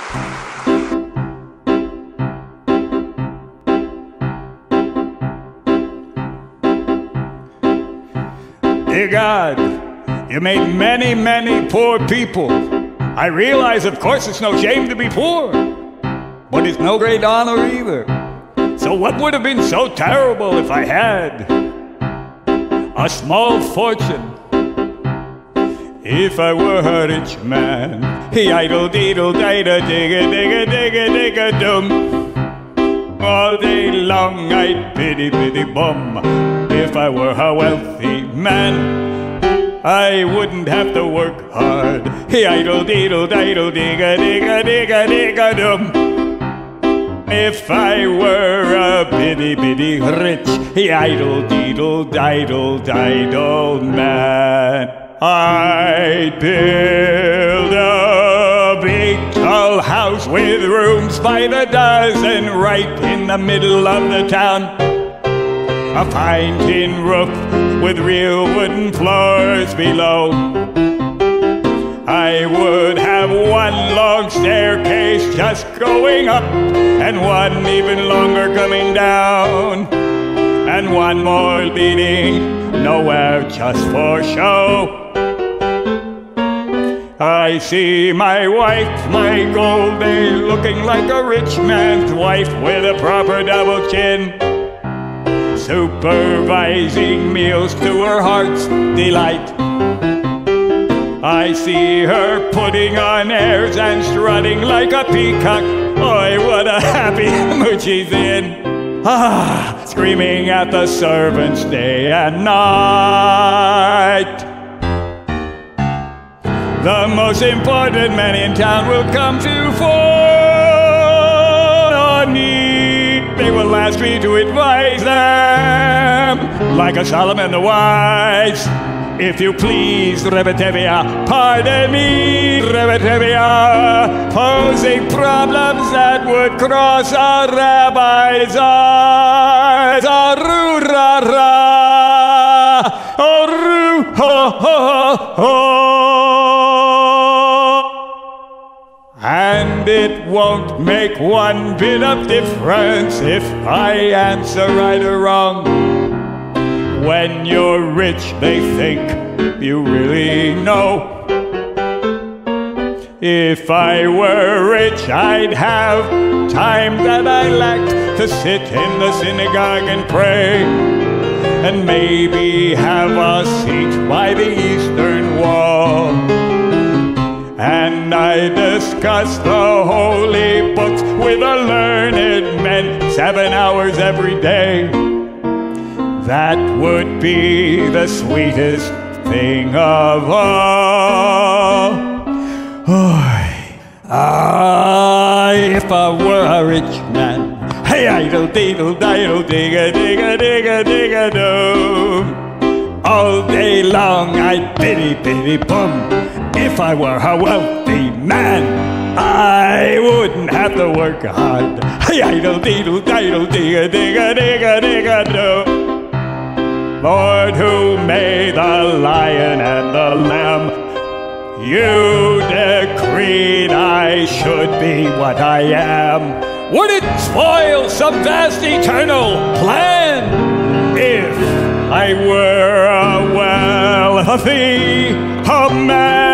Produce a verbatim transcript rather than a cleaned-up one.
Dear God, you made many, many poor people. I realize, of course, it's no shame to be poor, but it's no great honor either. So what would have been so terrible if I had a small fortune? If I were a rich man, idle deedle dida digga digga digga digga dum. All day long I'd biddy biddy bum. If I were a wealthy man, I wouldn't have to work hard. Idle deedle diddle digga digga digga digga dum. If I were a biddy biddy rich, idle deedle diddle diddle man, I'd build a big tall house with rooms by the dozen right in the middle of the town. A fine tin roof with real wooden floors below. I would have one long staircase just going up, and one even longer coming down, and one more leading nowhere just for show. I see my wife, my Goldie, looking like a rich man's wife with a proper double chin, supervising meals to her heart's delight. I see her putting on airs and strutting like a peacock. Boy, what a happy mood she's in. Ah, screaming at the servants day and night. The most important men in town will come to phone on me. They will ask me to advise them, like a Solomon the Wise. If you please, Rebetevia, pardon me, Rebetevia, posing problems that would cross a rabbi's eyes. Aru-ra-ra, aru-ho-ho-ho. And it won't make one bit of difference if I answer right or wrong. When you're rich, they think you really know. If I were rich, I'd have time that I lacked to sit in the synagogue and pray, and maybe have a seat by the eastern wall. And I discuss the holy books with the learned men seven hours every day. That would be the sweetest thing of all. Oh, ah, if I were a rich man, hey, idle deedle diddle digga digga digga digga do. All day long I'd biddy biddy bum. If I were a wealthy man, I wouldn't have to work hard. Hey, idle deedle diddle digga digga digga digga do. Lord, who made the lion and the lamb, you decreed I should be what I am. Would it spoil some vast eternal plan if I were a wealthy man?